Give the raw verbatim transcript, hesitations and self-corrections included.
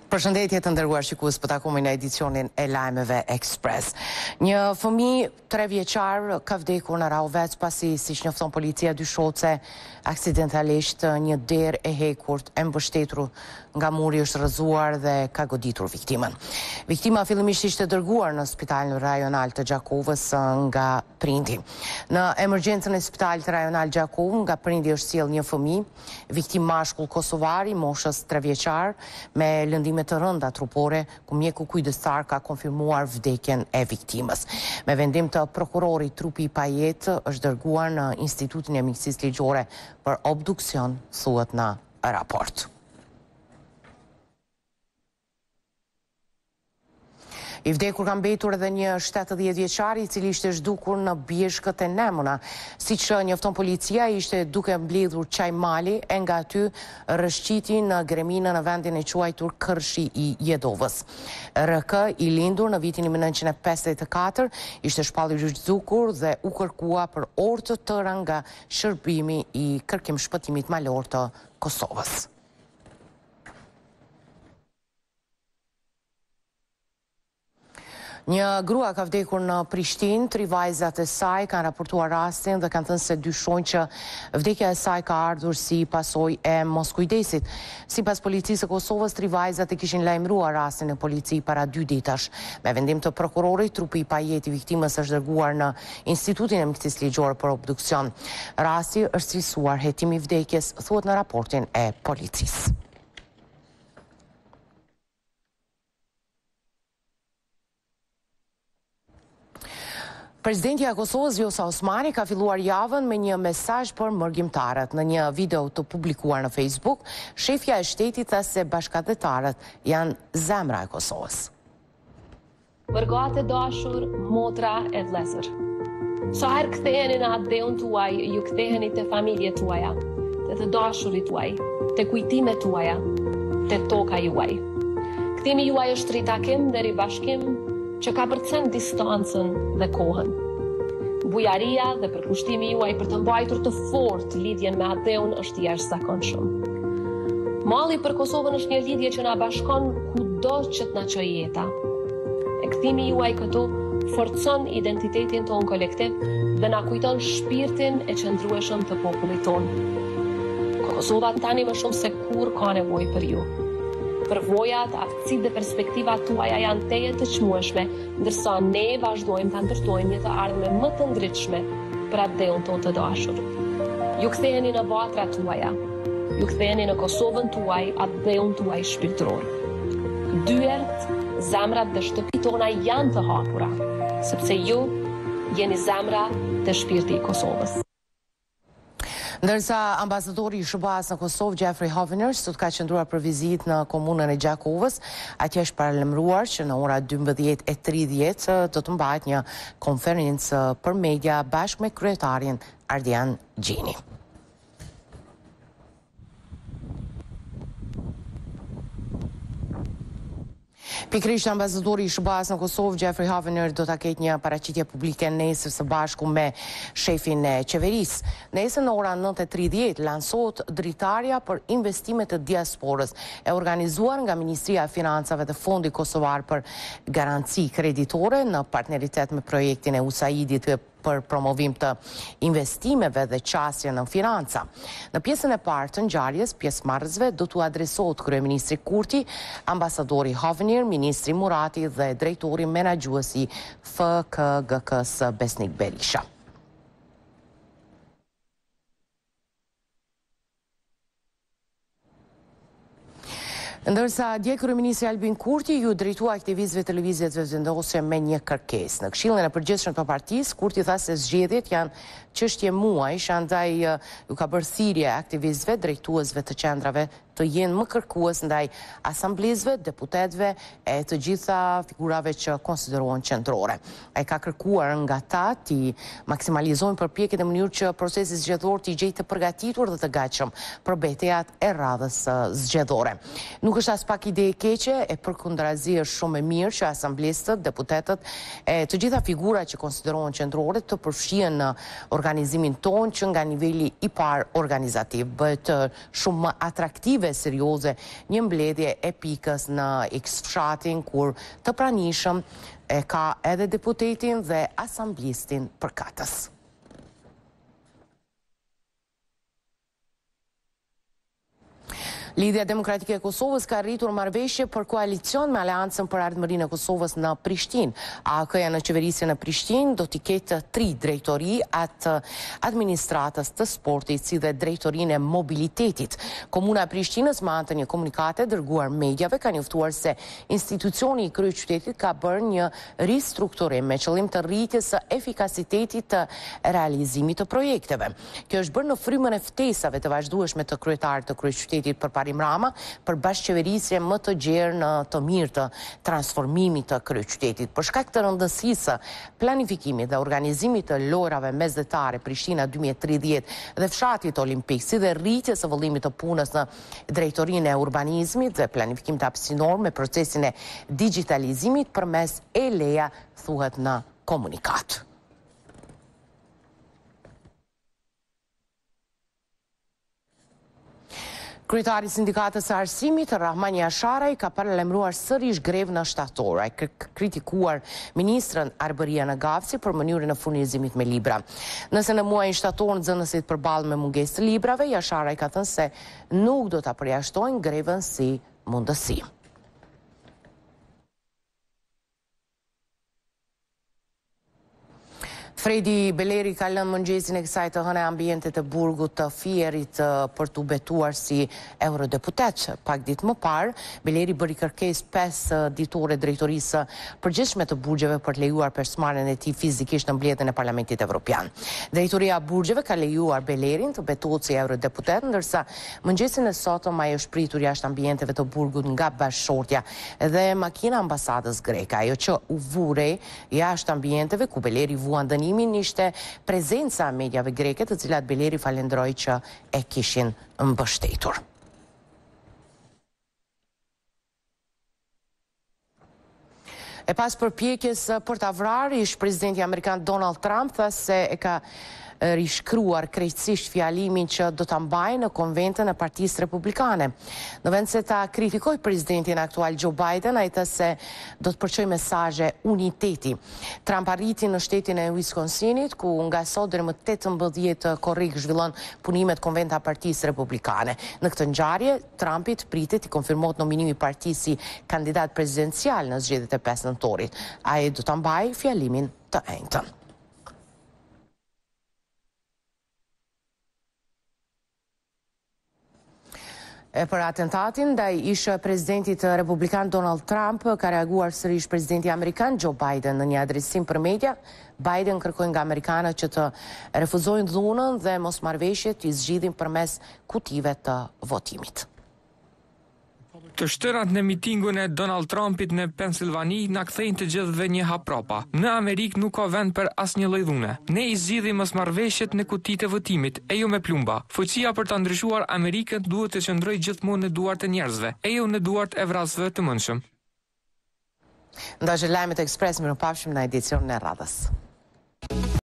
Përshëndetje të nderuar shikues, po takohemi në edicionin e lajmeve Express. Një fëmijë tre vjeçar ka vdekur në Rahovec pasi, siç njofton policia, dyshohet se aksidentalisht një derë e hekurt e mbështetur nga muri është rrëzuar dhe ka goditur viktimën. Viktima fillimisht ishte dërguar në spitalin rajonal të Gjakovës nga prindi. Në emergjencën e spitalit rajonal Gjakov nga prindi është sjell një fëmijë, viktim mashkull kosovar i moshës tre vjeçar me lëndime të rënda trupore, ku mjeku kujdestar ka konfirmuar vdekjen e viktimës. Me vendim të prokurorit, trupi i pa jetë është dërguar në Institutin e Mjekësisë Ligjore për obduksion, thuhet në raport. I vdekur ka mbetur edhe një shtatëdhjetë vjeçar i cili ishte zhdukur në bjeshkët e Nemuna. Siç njofton policia, ishte duke mbledhur çaj mali e nga aty rrëshqiti në Greminën në vendin e quajtur Kërshi i Jedovës. R K, i lindur në vitin mille nëntëqind e pesëdhjetë e katër, ishte shpallur i zhdukur dhe u kërkua për orë të tëra nga shërbimi i kërkim shpëtimit malor të Kosovës. Një grua ka vdekur në Prishtinë, tri vajzat e saj kanë raportuar rastin dhe kanë thënë se dyshojnë që vdekja e saj ka ardhur si pasojë e moskujdesit. Sipas policisë së Kosovës, tri vajzat e kishin lajmëruar rastin në polici para dy ditash. Me vendim të prokurorit, trupi i pajetë i viktimës është dërguar në Institutin e Mjekësisë Ligjore për obduksion. Rasti është cilësuar hetimi i vdekjes, thuhet në raportin e policisë. Presidenti i Kosovës, Vjosa Osmani, ka filluar javën me një mesazh për mërgjimtarët. Në një video të publikuar në Facebook, shefja e shtetit tha se bashkëdhetarët janë zemra e Kosovës. Vërgat e dashur, motra e vlezër. Sa herë ktheheni në atë deun tuaj, ju ktheheni te familjet tuaja, te të dashurit tuaj, te kujtimet tuaja, te toka juaj. Kthimi juaj është ritakim dhe ribashkim që ka përcen distancën dhe kohën. Bujaria dhe përkushtimi juaj për të mbajtur të fortë lidhjen me ateun është jashtëzakonshëm. Malli për Kosovën është një lidhje që na bashkon kudo që të na çojë jeta. E kthimi juaj këtu forcon identitetin ton kolektiv dhe na kujton shpirtin e qëndrueshëm të popullit ton. Kosova tani më shumë se kur ka nevojë për ju. Përvojat, aftësitë dhe perspektivat tuaja janë teje të çmueshme, ndërsa ne vazhdojmë ta ndërtojmë një të ardhme më të ngritshme për atë deun tonë të dashur. Ju ktheheni në vatrat tuaja, ju ktheheni në Kosovën tuaj, atë deun tuaj shpirtëror. Dyert, zemrat dhe shtëpitë tona janë të hapura, sepse ju jeni zemra dhe shpirti i Kosovës. Ndërsa ambasadori i S B A-s në Kosovë, Jeffrey Hovner, sot ka qëndruar për vizitë në komunën e Gjakovës, atje është paralajmëruar që në ora dymbëdhjetë e tridhjetë do të mbahet një konferencë për media bashkë me kryetarin Ardian Gjini. Pikërisht ambasadori i S B A-s në Kosovë, Jeffrey Hovner, do ta ketë një paraqitje publike nesër së bashku me shefin e qeverisë. Nesër në orën nëntë e tridhjetë lansohet dritarja për investimet të diasporës, e organizuar nga Ministria e Financave dhe Fondi Kosovar për Garanci Kreditore në partneritet me projektin e U S A I D-it për promovim të investimeve dhe qasje në financa. Në pjesën e parë të ngjarjes, pjesëmarrësve do t'u adresohet kryeministri Kurti, ambasadori Hovner, ministri Murati dhe drejtori menaxhues i F K G K-s Besnik Berisha. Ndërsa dje kryeministri Albin Kurti ju drejtua aktivistëve të lëvizjeve vendosje me një kërkesë. Në Këshillin e Përgjithshëm të partisë, Kurti tha se zgjedhjet janë çështje muajsh, andaj ju ka bërë thirrje aktivistëve, drejtuesve të qendrave të jenë më kërkues ndaj asamblezëve, deputetëve e të gjitha figurave që konsiderohen qendrore. Ai ka kërkuar nga ta të maksimalizojnë përpjekjet në mënyrë që procesi zgjedhor të gjejë të përgatitur dhe të gatshëm për betejat e radhës zgjedhore. Nuk është as pak ide e keqe, e përkundrazi është shumë e mirë që asamblezët, deputetët e të gjitha figurat që konsiderohen qendrore të përfshihen në organizimin tonë që nga niveli i parë organizativ bëhet shumë më atraktive e serioze një mbledhje e pikës në X-fshatin kur të pranishëm e ka edhe deputetin dhe asamblistin përkatës. Lidhja Demokratike e Kosovës ka rritur marrëveshje për koalicion me Aleancën për Ardhmërinë e Kosovës në Prishtinë. A K-ja në qeverisjen e Prishtinë do t'i ketë tri drejtori atë administratës të sportit si dhe drejtorinë e mobilitetit. Komuna e Prishtinës me anë të një komunikate dërguar mediave ka njoftuar se institucioni i kryeqytetit ka bërë një ristrukturim me qëllim të rritjes së efikasitetit të realizimit të projekteve. Kjo është bërë në frymën e ftesave të vazhdueshme të kryetarit të kryeqytetit për Parim Rama për bashkëqeverisje më të gjerë në të mirë të transformimit të kryeqytetit. Për shkak të rëndësisë planifikimit dhe organizimit të lojrave mesdhetare Prishtina dy mijë e tridhjetë dhe fshatit olimpik, si dhe rritjes së vëllimit të punës në drejtorinë e urbanizmit dhe planifikimit hapësinor me procesin e digitalizimit përmes E L E-ja, thuhet në komunikat. Kryetari i Sindikatës së Arsimit, Rahmani Asharaj, ka paralajmëruar sërish grevë në shtator. Ai ka kritikuar ministrën Arberia Nagavci për mënyrën e furnizimit me libra. Nëse në muajin shtator nxënësit përballen me mungesë të librave, Asharaj ka thënë se nuk do ta përjashtojnë grevën si mundësi. Fredi Beleri ka lënë mëngjesin e kësaj të hënë ambientet e burgut të Fierit për t'u betuar si eurodeputet. Pak ditë më parë, Beleri bëri kërkesë pesë ditore drejtorisë përgjithshme të burgjeve për të lejuar personalen e tij fizikisht në mbledhjen e Parlamentit Evropian. Drejtoria e burgjeve ka lejuar Belerin të betohet si eurodeputet, ndërsa mëngjesin e sotëm ai është pritur jashtë ambienteve të burgut nga bashkëshortja dhe makina ambasadës greke. Ajo që u vure jashtë ambienteve ku Beleri vuan dënimin ishte prezenca e mediave greke, të cilat Beleri falendroi që e kishin mbështetur. E pas përpjekjes për ta vrarë, ish presidenti amerikan Donald Trump tha se e ka rishkruar krejtësisht fjalimin që do ta mbajë në konventën e Partisë Republikane. Në vend se ta kritikoj presidentin aktual Joe Biden, ai tha se do të përçojë mesazhe uniteti. Trump arriti në shtetin e Wisconsinit, ku nga sot deri më tetëmbëdhjetë korrik zhvillon punimet konventa e Partisë Republikane. Në këtë ngjarje, Trumpit pritet i konfirmohet nominimi i partisë si kandidat prezidencial në zgjedhjet e pesë nëntorit. Ai do ta mbajë fjalimin të enjtën. E për atentatin ndaj ish presidentit republikan Donald Trump ka reaguar sërish presidenti amerikan Joe Biden në një adresim për media. Biden kërkoi nga amerikanët që të refuzojnë dhunën dhe mosmarrëveshjet i zgjidhin përmes kutive të votimit. Të shtërat në mitingun e Donald Trumpit në Pensilvani na kthejnë të gjithëve një haprapa. Në Amerikë nuk ka vend për asnjë lloj dhune. Ne i zgjidhim mosmarrëveshjet në kutitë e votimit, e jo me plumba. Fuqia për ta ndryshuar Amerikën duhet të qëndrojë gjithmonë në duart e njerëzve, e jo në duart e vrasësve të mendshëm. Ndajë lajmet e Express, mirupafshim në edicionin e radhës.